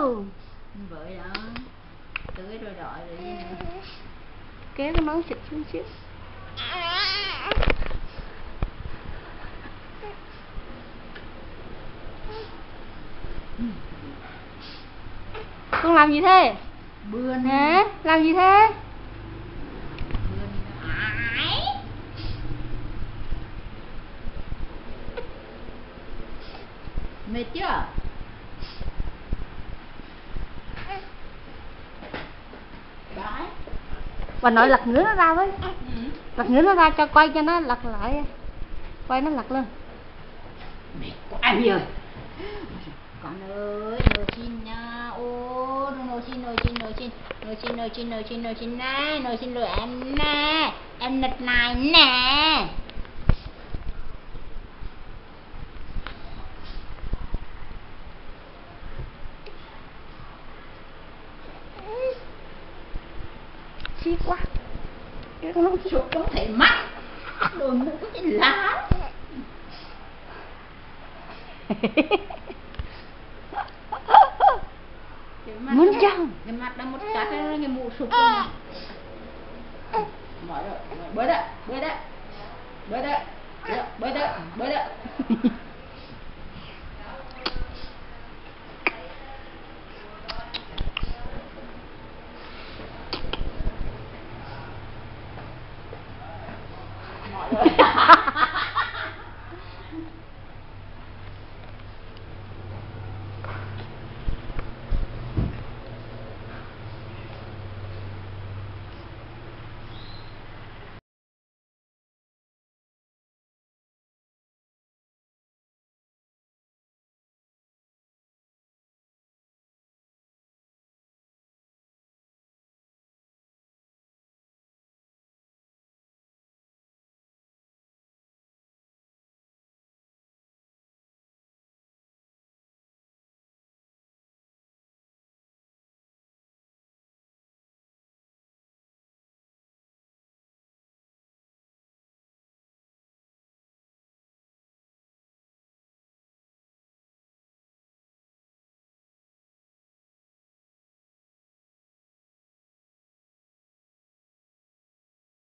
luôn. Vậy đó. Tưới rồi đợi rồi gì nữa. Kéo cái máu xịt xuống xíu. Con làm gì thế? Bươn. Hả? Làm gì thế? Bươn. Ái. Mệt chưa? Đấy. Bà nội lật ngửa nó ra với. Ừ. Lật ngửa nó ra cho quay cho nó lật lại. Quay nó lật lên. Mệt quá em ơi. Con ơi, nồi xin nha. Ô, nồi xin nè, nồi xin rồi em nè. Em nật này nè. Siết quá. Nó sụt không thể mắt. Đội mũ cái lá. Muốn chăng? Cái mặt nó một cái cái mũ sụp luôn nè. Mở rồi, bơi đấy, bơi đấy. Bơi đấy, bơi đấy, bơi đấy.